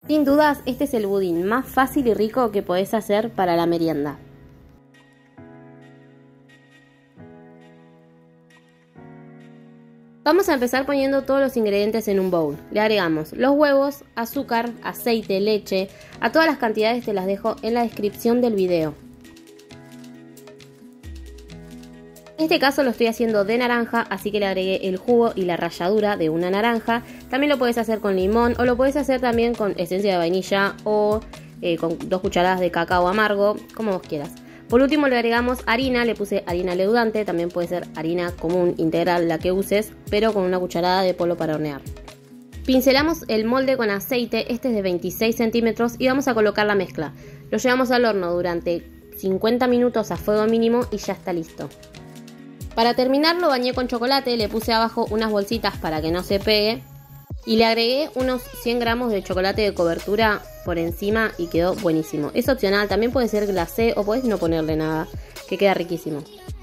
Sin dudas, este es el budín más fácil y rico que podés hacer para la merienda. Vamos a empezar poniendo todos los ingredientes en un bowl. Le agregamos los huevos, azúcar, aceite, leche. A todas las cantidades te las dejo en la descripción del video. En este caso lo estoy haciendo de naranja, así que le agregué el jugo y la ralladura de una naranja. También lo puedes hacer con limón o lo puedes hacer también con esencia de vainilla o con 2 cucharadas de cacao amargo, como vos quieras. Por último le agregamos harina, le puse harina leudante, también puede ser harina común, integral, la que uses, pero con una cucharada de polvo para hornear. Pincelamos el molde con aceite, este es de 26 centímetros y vamos a colocar la mezcla. Lo llevamos al horno durante 50 minutos a fuego mínimo y ya está listo. Para terminar lo bañé con chocolate, le puse abajo unas bolsitas para que no se pegue y le agregué unos 100 gramos de chocolate de cobertura por encima y quedó buenísimo. Es opcional, también puede ser glacé o podés no ponerle nada, que queda riquísimo.